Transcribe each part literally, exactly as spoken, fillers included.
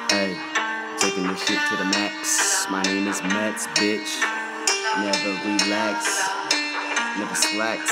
Hey, taking this shit to the max. My name is Mets, bitch. Never relax, never slacks.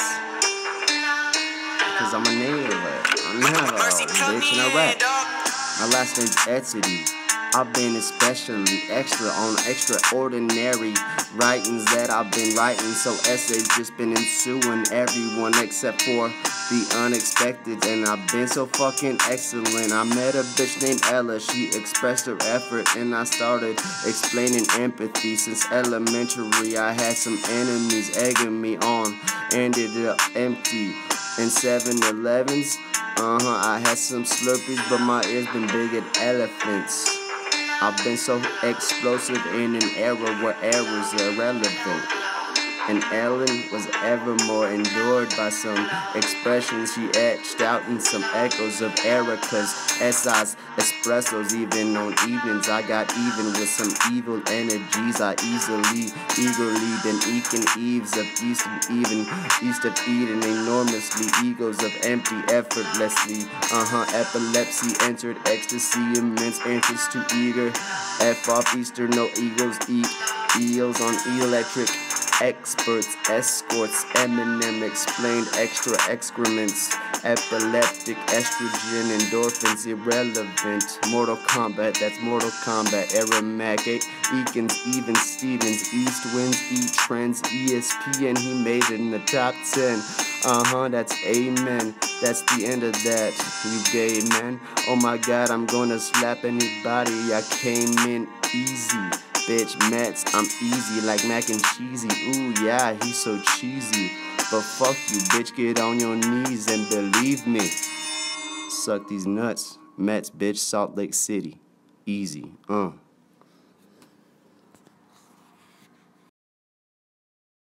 Cause I'm a nigga, I'm never a bitch in a rap. My last name's Etsy. I've been especially extra on extraordinary writings that I've been writing. So essays just been ensuing everyone except for the unexpected. And I've been so fucking excellent. I met a bitch named Ella. She expressed her effort and I started explaining empathy. Since elementary I had some enemies egging me on. Ended up empty in seven elevens. Uh-huh, I had some Slurpees, but my ears been big at elephants. I've been so explosive in an era where errors are irrelevant. And Ellen was ever more endured by some expressions she etched out in some echoes of Erica's S I's espressos. Even on evenings I got even with some evil energies. I easily, eagerly been eking eaves of east of even, east of Eden. Enormously egos of empty effortlessly. Uh-huh, epilepsy entered ecstasy, immense interest too eager. F off Easter, no eagles eat eels on electric. Experts, escorts, Eminem explained extra excrements, epileptic, estrogen, endorphins, irrelevant. Mortal Kombat, that's Mortal Kombat. Aromac, Eakins, even Stevens, East Winds, E Trends, E S P N, he made it in the top ten. Uh-huh, that's amen. That's the end of that, you gay man. Oh my god, I'm gonna slap anybody. I came in easy. Bitch, Mets, I'm easy like mac and cheesy. Ooh, yeah, he's so cheesy. But fuck you, bitch, get on your knees and believe me. Suck these nuts. Mets, bitch, Salt Lake City. Easy, uh.